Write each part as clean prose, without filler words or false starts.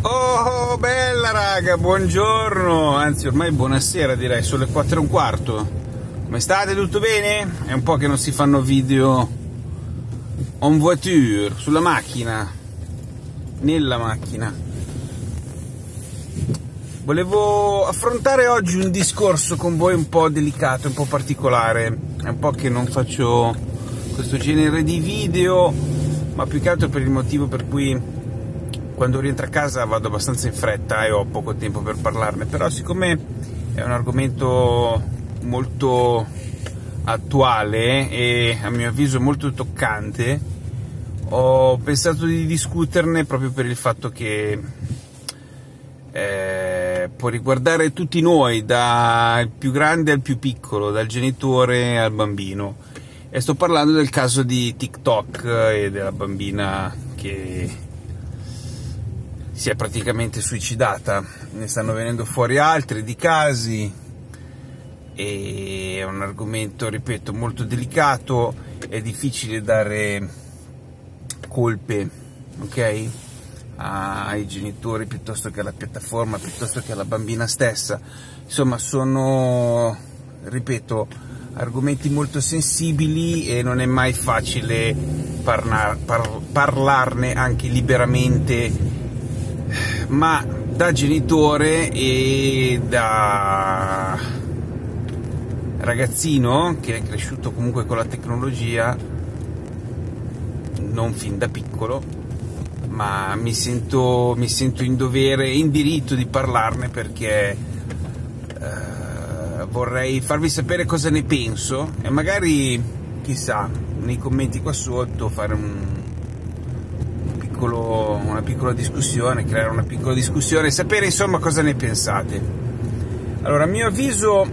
Oh, bella raga, buongiorno, anzi ormai buonasera direi, sono le 4:15. Come state? Tutto bene? È un po' che non si fanno video en voiture, sulla macchina, nella macchina. Volevo affrontare oggi un discorso con voi un po' delicato, un po' particolare. È un po' che non faccio questo genere di video, ma più che altro per il motivo per cui quando rientro a casa vado abbastanza in fretta e ho poco tempo per parlarne, però siccome è un argomento molto attuale e a mio avviso molto toccante, ho pensato di discuterne proprio per il fatto che può riguardare tutti noi, dal più grande al più piccolo, dal genitore al bambino, e sto parlando del caso di TikTok e della bambina che si è praticamente suicidata. Ne stanno venendo fuori altri di casi e è un argomento, ripeto, molto delicato. È difficile dare colpe, ok, ai genitori piuttosto che alla piattaforma, piuttosto che alla bambina stessa. Insomma, sono, ripeto, argomenti molto sensibili e non è mai facile parlarne anche liberamente, ma da genitore e da ragazzino che è cresciuto comunque con la tecnologia, non fin da piccolo, ma mi sento in dovere e in diritto di parlarne, perché vorrei farvi sapere cosa ne penso e magari, chissà, nei commenti qua sotto fare una piccola discussione, creare una piccola discussione, sapere insomma cosa ne pensate. Allora, a mio avviso,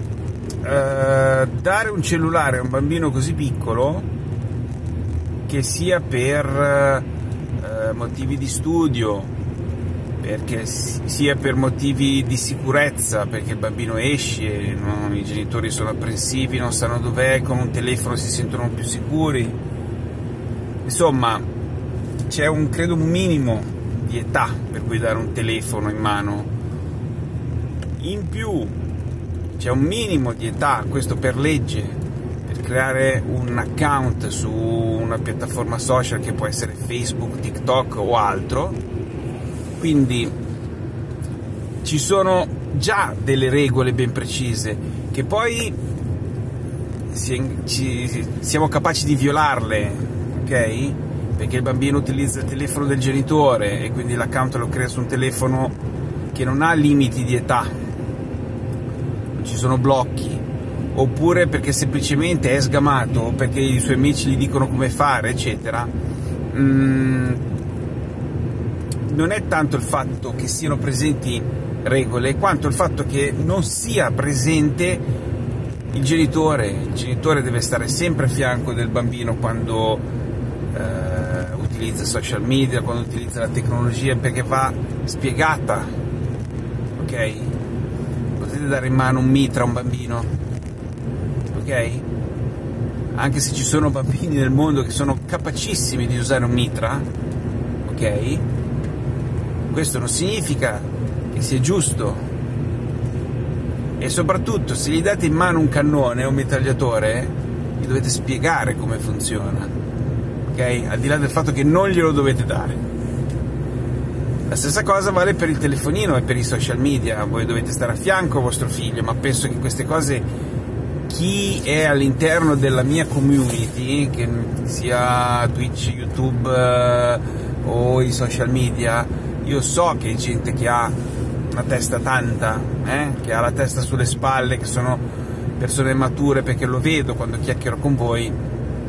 dare un cellulare a un bambino così piccolo, che sia per motivi di studio, perché sia per motivi di sicurezza, perché il bambino esce, no? I genitori sono apprensivi, non sanno dov'è, con un telefono si sentono più sicuri, insomma c'è credo un minimo di età per cui dare un telefono in mano. In più c'è un minimo di età, questo per legge, per creare un account su una piattaforma social che può essere Facebook, TikTok o altro. Quindi ci sono già delle regole ben precise, che poi siamo capaci di violarle, ok? Perché il bambino utilizza il telefono del genitore e quindi l'account lo crea su un telefono che non ha limiti di età, non ci sono blocchi, oppure perché semplicemente è sgamato, o perché i suoi amici gli dicono come fare, eccetera. Non è tanto il fatto che siano presenti regole, quanto il fatto che non sia presente il genitore. Il genitore deve stare sempre a fianco del bambino quando utilizza social media, quando utilizza la tecnologia, perché va spiegata, ok? Potete dare in mano un mitra a un bambino, ok? Anche se ci sono bambini nel mondo che sono capacissimi di usare un mitra, ok? Questo non significa che sia giusto, e soprattutto se gli date in mano un cannone o un mitragliatore gli dovete spiegare come funziona, ok? Al di là del fatto che non glielo dovete dare. La stessa cosa vale per il telefonino e per i social media. Voi dovete stare a fianco a vostro figlio, ma penso che queste cose, chi è all'interno della mia community, che sia Twitch, YouTube o i social media, io so che è gente che ha una testa tanta, che ha la testa sulle spalle, che sono persone mature, perché lo vedo quando chiacchiero con voi,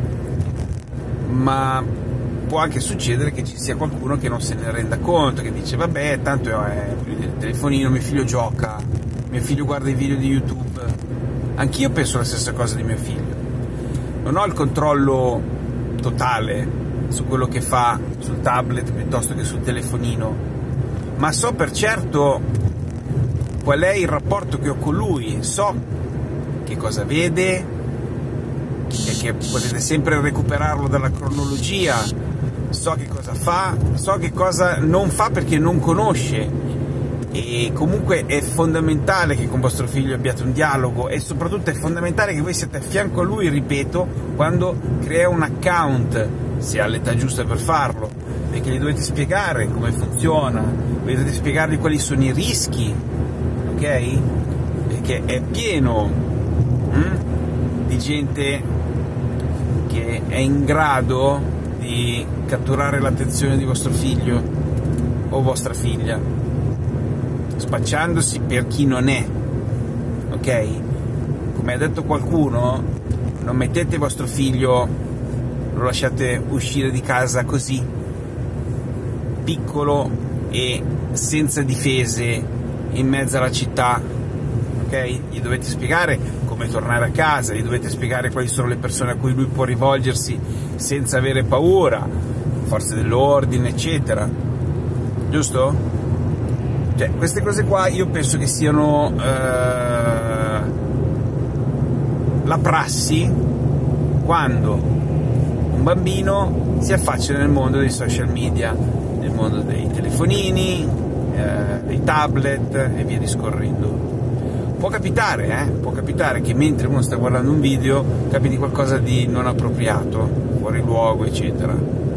ma può anche succedere che ci sia qualcuno che non se ne renda conto, che dice vabbè, tanto è il telefonino, mio figlio gioca, mio figlio guarda i video di YouTube. Anch'io penso la stessa cosa di mio figlio. Non ho il controllo totale su quello che fa sul tablet piuttosto che sul telefonino, ma so per certo qual è il rapporto che ho con lui, so che cosa vede, e che potete sempre recuperarlo dalla cronologia so che cosa fa, so che cosa non fa perché non conosce, e comunque è fondamentale che con vostro figlio abbiate un dialogo, e soprattutto è fondamentale che voi siate a fianco a lui, ripeto, quando crea un account, se ha l'età giusta per farlo, perché gli dovete spiegare come funziona, dovete spiegargli quali sono i rischi, ok? Perché è pieno di gente che è in grado di catturare l'attenzione di vostro figlio o vostra figlia, spacciandosi per chi non è, ok? Come ha detto qualcuno, non mettete vostro figlio, lo lasciate uscire di casa così, piccolo e senza difese, in mezzo alla città, ok? Gli dovete spiegare come tornare a casa, gli dovete spiegare quali sono le persone a cui lui può rivolgersi senza avere paura, forze dell'ordine, eccetera, giusto? Cioè, queste cose qua io penso che siano la prassi quando un bambino si affaccia nel mondo dei social media, nel mondo dei telefonini, dei tablet e via discorrendo. Può capitare che mentre uno sta guardando un video capiti qualcosa di non appropriato, fuori luogo, eccetera.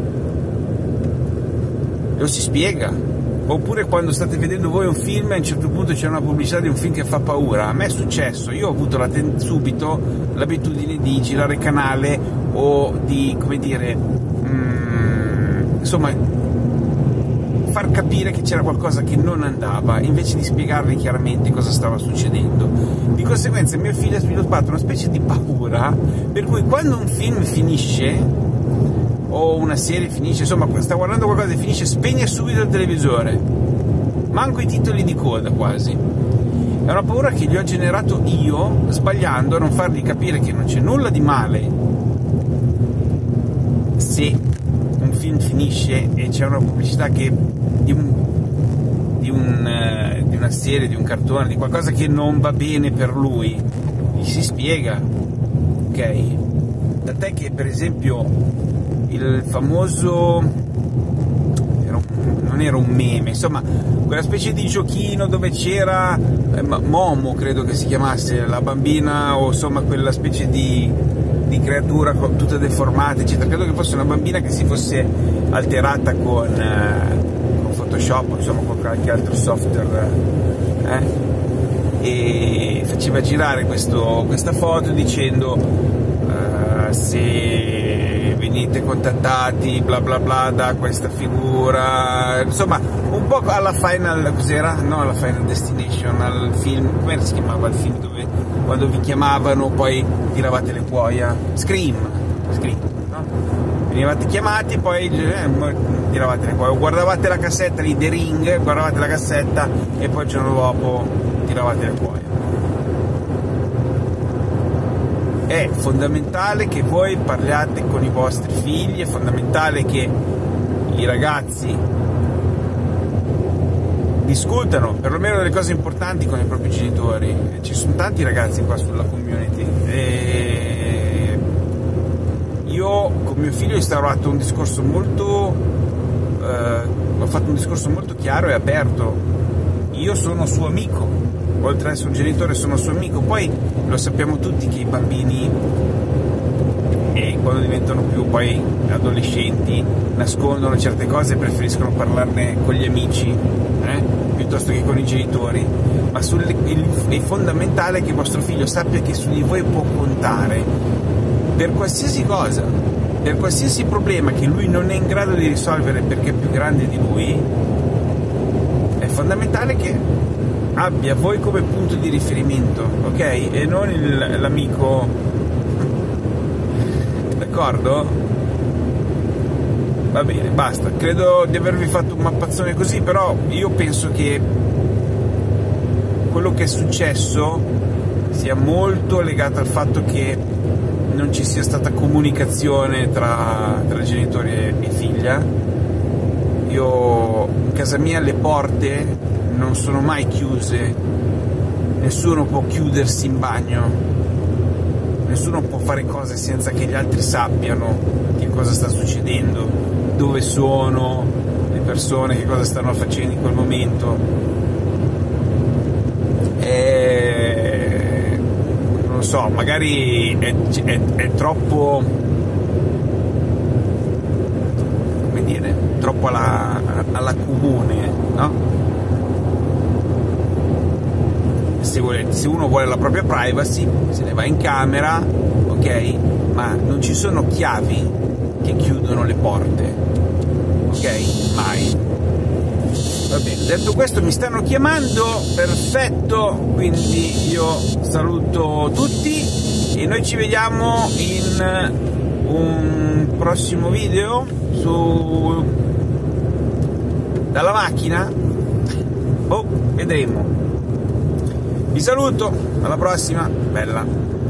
Lo si spiega. Oppure quando state vedendo voi un film e a un certo punto c'è una pubblicità di un film che fa paura. A me è successo, io ho avuto subito l'abitudine di girare canale o di, come dire, insomma, far capire che c'era qualcosa che non andava, invece di spiegargli chiaramente cosa stava succedendo. Di conseguenza mio figlio ha sviluppato una specie di paura, per cui quando un film finisce o una serie finisce, insomma sta guardando qualcosa e finisce, spegne subito il televisore, manco i titoli di coda quasi. È una paura che gli ho generato io, sbagliando a non fargli capire che non c'è nulla di male se un film finisce e c'è una pubblicità che di una serie, di un cartone, di qualcosa che non va bene per lui, gli si spiega, ok? Tant'è che per esempio il famoso, non era un meme, insomma quella specie di giochino dove c'era Momo, credo che si chiamasse, la bambina, o insomma quella specie di creatura tutta deformata, eccetera. Credo che fosse una bambina che si fosse alterata con Photoshop, insomma con qualche altro software, e faceva girare questa foto dicendo se venite contattati bla bla bla da questa figura, insomma un po' alla Final, cos'era? No, alla Final Destination, al film, come si chiamava il film dove quando vi chiamavano poi tiravate le cuoia? Scream, no? Venivate chiamati, poi tiravate le cuoia, o guardavate la cassetta di The Ring, guardavate la cassetta e poi il giorno dopo tiravate le cuoia. È fondamentale che voi parliate con i vostri figli, è fondamentale che i ragazzi discutano perlomeno delle cose importanti con i propri genitori. Ci sono tanti ragazzi qua sulla community e io con mio figlio ho instaurato un discorso ho fatto un discorso molto chiaro e aperto. Io sono suo amico, oltre ad essere un genitore sono suo amico. Poi lo sappiamo tutti che i bambini, quando diventano più poi adolescenti, nascondono certe cose e preferiscono parlarne con gli amici piuttosto che con i genitori, ma è fondamentale che vostro figlio sappia che su di voi può contare per qualsiasi cosa, per qualsiasi problema che lui non è in grado di risolvere perché è più grande di lui. È fondamentale che abbia voi come punto di riferimento, ok? E non l'amico, d'accordo? Va bene, basta. Credo di avervi fatto un mappazzone così, però io penso che quello che è successo sia molto legato al fatto che non ci sia stata comunicazione tra genitori e figlia. Io, in casa mia, le porte non sono mai chiuse, nessuno può chiudersi in bagno, nessuno può fare cose senza che gli altri sappiano che cosa sta succedendo. dove sono le persone, che cosa stanno facendo in quel momento. Non lo so, magari è troppo, come dire, troppo alla comune, no? Se uno vuole la propria privacy, se ne va in camera, ok? Ma non ci sono chiavi che chiudono le porte, ok? Mai. Va bene, detto questo, mi stanno chiamando, perfetto, quindi io saluto tutti e noi ci vediamo in un prossimo video dalla macchina. Vedremo. Vi saluto, alla prossima, bella.